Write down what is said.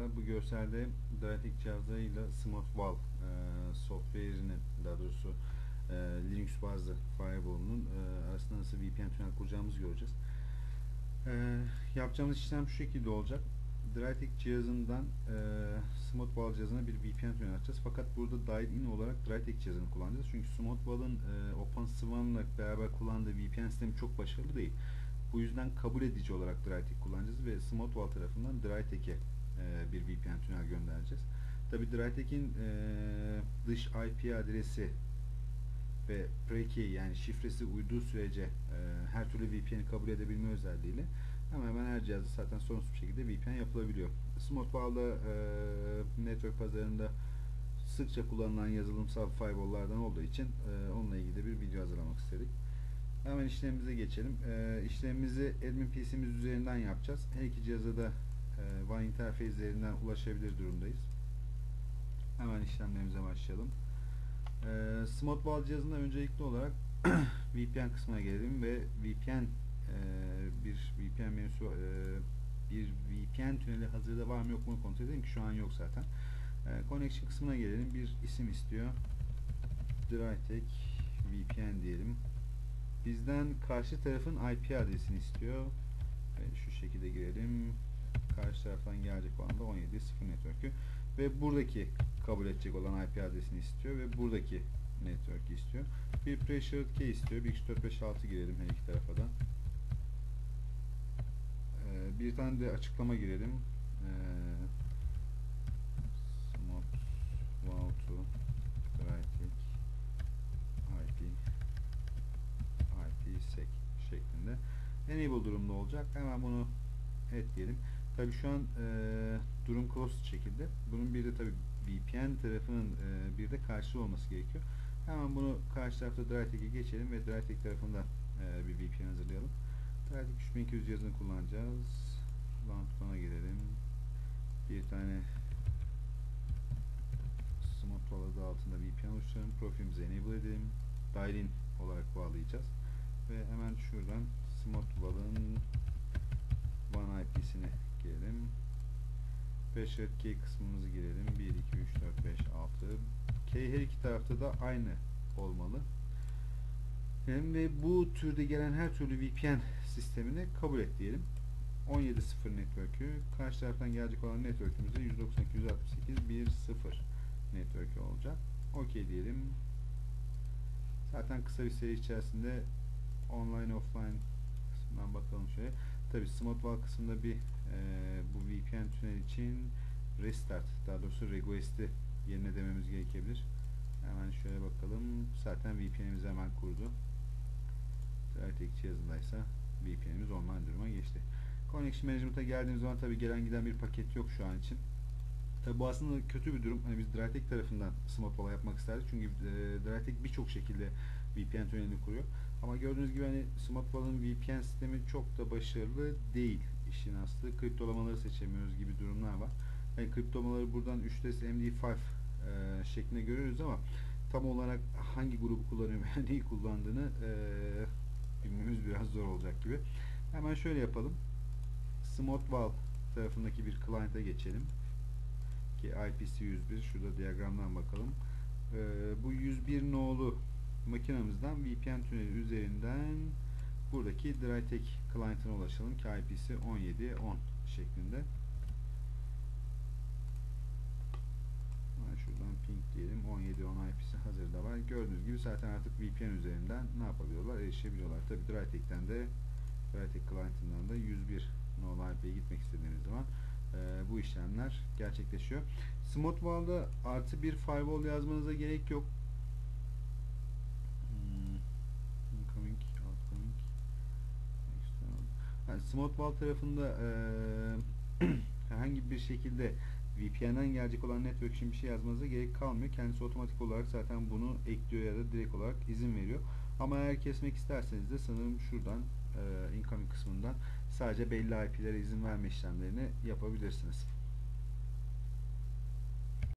merhaba. Bu görselde Dynatic cihazlarıyla SmartVal software'inin, daha doğrusu Linux bazlı firewall'un arasında nasıl VPN tünel kuracağımızı göreceğiz. Yapacağımız işlem şu şekilde olacak. Dynatic cihazından SmartVal cihazına bir VPN tünel açacağız. Fakat burada dial-in olarak Dynatic cihazını kullanacağız. Çünkü SmartVal'ın OpenSWAN'la beraber kullandığı VPN sistemi çok başarılı değil. Bu yüzden kabul edici olarak Dynatic kullanacağız ve SmartVal tarafından Dynatic'e bir VPN tünel göndereceğiz. Tabi Dynatic'in dış IP adresi ve pre-key, yani şifresi uyduğu sürece her türlü VPN'i kabul edebilme özelliğiyle hemen her cihazda zaten sorunsuz bir şekilde VPN yapılabiliyor. SmartVal'da network pazarında sıkça kullanılan yazılımsal firewall'lardan olduğu için onunla ilgili de bir video hazırlamak istedik. Hemen işlemimize geçelim. İşlemimizi admin PC'miz üzerinden yapacağız. Her iki cihaza da WAN interface üzerinden ulaşabilir durumdayız. Hemen işlemlerimize başlayalım. SmartVal cihazında öncelikli olarak VPN kısmına gelelim ve VPN bir VPN menüsü bir VPN tüneli hazırda var mı yok mu kontrol edelim ki şu an yok zaten. Connection kısmına gelelim. Bir isim istiyor. Dynatic VPN diyelim. Bizden karşı tarafın IP adresini istiyor. Ve şu şekilde girelim. Karşı taraftan gelecek olan da 17.0 network'ü ve buradaki kabul edecek olan IP adresini istiyor ve buradaki network'ü istiyor. Bir pressure key istiyor. 1 2 3 4 5 6 girelim her iki tarafa da. Bir tane de açıklama girelim. SmartVal to Dynatic IPsec şeklinde enable durumda olacak. Hemen bunu evet diyelim. Tabii şu an durum closed şekilde. Bunun bir de tabii VPN tarafının bir de karşılığı olması gerekiyor. Hemen bunu karşı tarafta Dynatic'e geçelim ve Dynatic tarafından bir VPN hazırlayalım. Dynatic 3200 cihazını kullanacağız. LAN butonuna girelim. Bir tane SmartVal adı altında VPN oluşturalım. Profilimizi enable edelim. Dial-in olarak bağlayacağız. Ve hemen şuradan SmartVal'ın WAN IP'sine girelim. Pressure key kısmımızı girelim. 1, 2, 3, 4, 5, 6. Key her iki tarafta da aynı olmalı. Ve bu türde gelen her türlü VPN sistemini kabul et diyelim. 17.0 network'ü. Karşı taraftan gelecek olan network'ümüzde 192.168.1.0 network'ü olacak. OK diyelim. Zaten kısa bir seri içerisinde online offline kısmından bakalım şöyle. Tabi SmartVal kısmında bir bu VPN tünel için restart, daha doğrusu request'i yerine dememiz gerekebilir. Hemen şöyle bakalım. Zaten VPN'imizi hemen kurdu. Dynatic cihazındaysa VPN'imiz online duruma geçti. Connection Management'a geldiğimiz zaman tabi gelen giden bir paket yok şu an için. Tabi bu aslında kötü bir durum. Hani biz Dynatic tarafından SmartVal'a yapmak isterdik. Çünkü Dynatic birçok şekilde VPN tünelini kuruyor. Ama gördüğünüz gibi hani SmartVal'ın VPN sistemi çok da başarılı değil. İşin aslı kriptolamaları seçemiyoruz gibi durumlar var. Yani kriptolamaları buradan 3'te MD5 şeklinde görüyoruz ama tam olarak hangi grubu kullanıyor veya neyi kullandığını bilmemiz biraz zor olacak gibi. Hemen şöyle yapalım. SmartVal tarafındaki bir client'a geçelim. Ki IP'si 101. Şurada diyagramdan bakalım. Bu 101 nolu makinamızdan VPN tüneli üzerinden buradaki Dynatic client'ına ulaşalım ki IP'si 17.10 şeklinde. Şuradan ping diyelim. 17.10 IP'si hazırda var. Gördüğünüz gibi zaten artık VPN üzerinden ne yapabiliyorlar? Erişebiliyorlar. Tabi Dynatic'ten de Dynatic client'ından da 101 nolu IP'ye gitmek istediğiniz zaman bu işlemler gerçekleşiyor. SmartVal'da artı bir firewall yazmanıza gerek yok. Incoming, outgoing, external. Yani SmartVal tarafında herhangi bir şekilde VPN'den gelecek olan network için bir şey yazmanıza gerek kalmıyor. Kendisi otomatik olarak zaten bunu ekliyor ya da direkt olarak izin veriyor. Ama eğer kesmek isterseniz de sanırım şuradan incoming kısmından sadece belli IP'lere izin verme işlemlerini yapabilirsiniz.